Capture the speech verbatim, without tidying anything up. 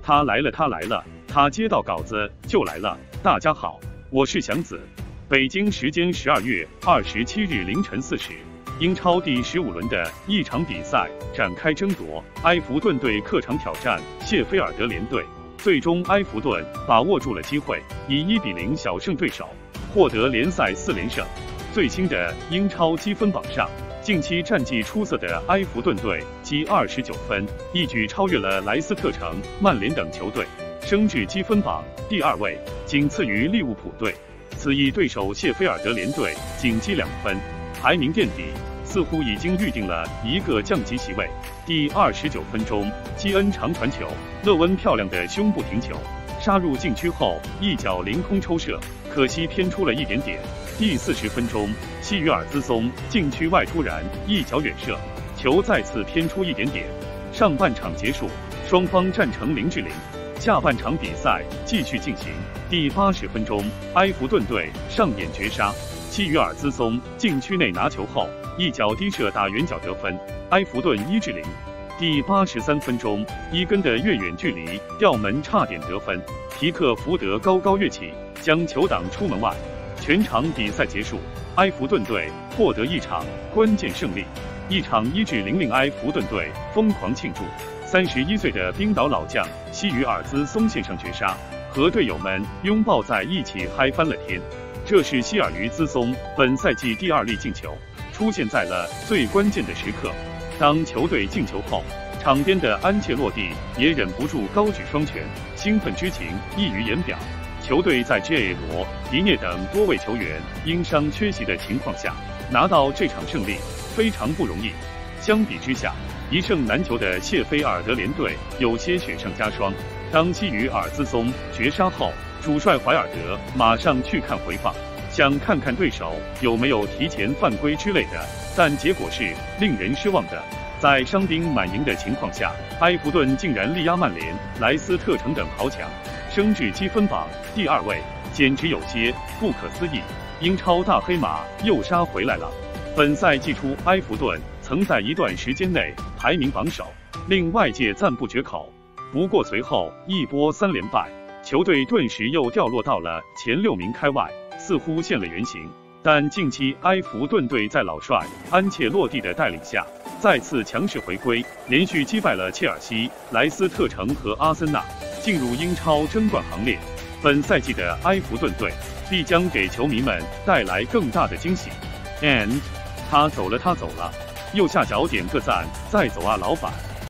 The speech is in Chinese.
他来了，他来了，他接到稿子就来了。大家好，我是祥子。北京时间十二月二十七日凌晨四时，英超第十五轮的一场比赛展开争夺，埃弗顿队客场挑战谢菲尔德联队。最终，埃弗顿把握住了机会，以一比零小胜对手，获得联赛四连胜。最新的英超积分榜上，近期战绩出色的埃弗顿队积二十九分，一举超越了莱斯特城、曼联等球队，升至积分榜第二位，仅次于利物浦队。此役对手谢菲尔德联队仅积两分，排名垫底，似乎已经预定了一个降级席位。第二十九分钟，基恩长传球，勒温漂亮的胸部停球，杀入禁区后一脚凌空抽射，可惜偏出了一点点。第四十分钟，希于尔兹松禁区外突然一脚远射，球再次偏出一点点。上半场结束，双方战成零比零。下半场比赛继续进行。第八十分钟，埃弗顿队上演绝杀，希于尔兹松禁区内拿球后一脚低射打远角得分，埃弗顿一比零。第八十三分钟，伊根的越远距离吊门差点得分，皮克福德高高跃起，将球挡出门外。全场比赛结束，埃弗顿队获得一场关键胜利，一场一比零令埃弗顿队疯狂庆祝。三十一岁的冰岛老将希于尔兹松献上绝杀，和队友们拥抱在一起嗨翻了天。这是希尔于兹松本赛季第二粒进球，出现在了最关键的时刻。当球队进球后，场边的安切洛蒂也忍不住高举双拳，兴奋之情溢于言表。球队在 J 罗、迪涅等多位球员因伤缺席的情况下，拿到这场胜利非常不容易。相比之下，一胜难求的谢菲尔德联队有些雪上加霜。当希于尔兹松绝杀后，主帅怀尔德马上去看回放，想看看对手有没有提前犯规之类的，但结果是令人失望的。在伤兵满营的情况下，埃弗顿竟然力压曼联、莱斯特城等豪强，升至积分榜第二位，简直有些不可思议。英超大黑马又杀回来了。本赛季初，埃弗顿曾在一段时间内排名榜首，令外界赞不绝口。不过随后一波三连败，球队顿时又掉落到了前六名开外，似乎现了原形。但近期埃弗顿队在老帅安切洛蒂的带领下，再次强势回归，连续击败了切尔西、莱斯特城和阿森纳，进入英超争冠行列。本赛季的埃弗顿队必将给球迷们带来更大的惊喜。And 他走了，他走了。右下角点个赞，再走啊，老板。